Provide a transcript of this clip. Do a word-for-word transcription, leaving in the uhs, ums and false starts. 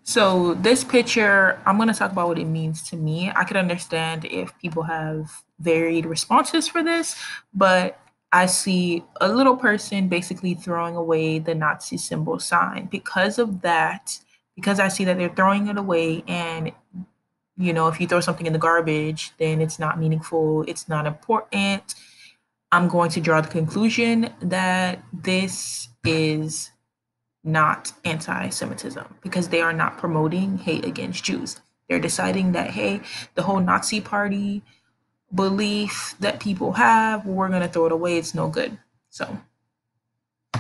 So this picture, I'm going to talk about what it means to me. I could understand if people have varied responses for this, but I see a little person basically throwing away the Nazi symbol sign. Because of that, because I see that they're throwing it away, and you know, if you throw something in the garbage, then it's not meaningful, it's not important. I'm going to draw the conclusion that this is not anti Semitism because they are not promoting hate against Jews. They're deciding that, hey, the whole Nazi party belief that people have, we're going to throw it away. It's no good. So